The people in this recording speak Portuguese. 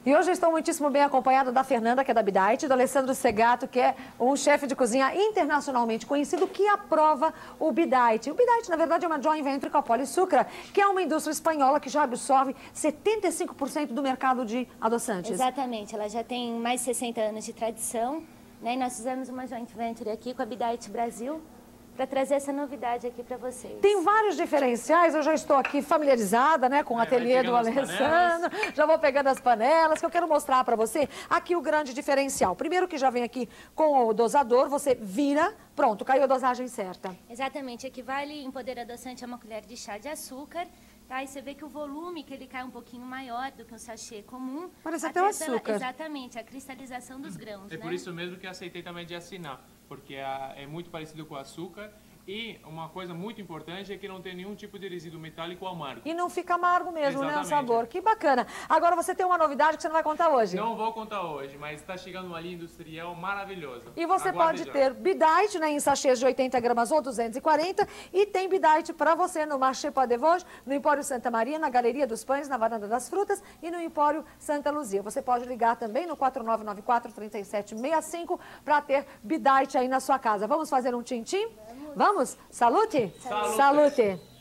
E hoje eu estou muitíssimo bem acompanhada da Fernanda, que é da Bidite, do Alessandro Segato, que é um chefe de cozinha internacionalmente conhecido, que aprova o Bidite. O Bidite, na verdade, é uma joint venture com a Polissucra, que é uma indústria espanhola que já absorve 75% do mercado de adoçantes. Exatamente, ela já tem mais de 60 anos de tradição, né? E nós fizemos uma joint venture aqui com a Bidite Brasil, para trazer essa novidade aqui para vocês. Tem vários diferenciais, eu já estou aqui familiarizada, né, com o ateliê do Alessandro, já vou pegando as panelas, que eu quero mostrar para você aqui o grande diferencial. Primeiro que já vem aqui com o dosador, você vira, pronto, caiu a dosagem certa. Exatamente, equivale em poder adoçante a uma colher de chá de açúcar. Tá, e você vê que o volume que ele cai um pouquinho maior do que um sachê comum. Parece até o açúcar. Exatamente, a cristalização dos grãos. É, né? Por isso mesmo que eu aceitei também de assinar, porque é muito parecido com o açúcar. E uma coisa muito importante é que não tem nenhum tipo de resíduo metálico amargo. E não fica amargo mesmo, exatamente, né, o sabor. Que bacana. Agora você tem uma novidade que você não vai contar hoje. Não vou contar hoje, mas está chegando uma linha industrial maravilhosa. E você pode ter Bidite, né, em sachês de 80 gramas ou 240. E tem Bidite para você no Marché Pas de Vosges, no Empório Santa Maria, na Galeria dos Pães, na Varanda das Frutas e no Empório Santa Luzia. Você pode ligar também no 4994-3765 para ter Bidite aí na sua casa. Vamos fazer um tim-tim? Vamos? Salute? Salute! Salute!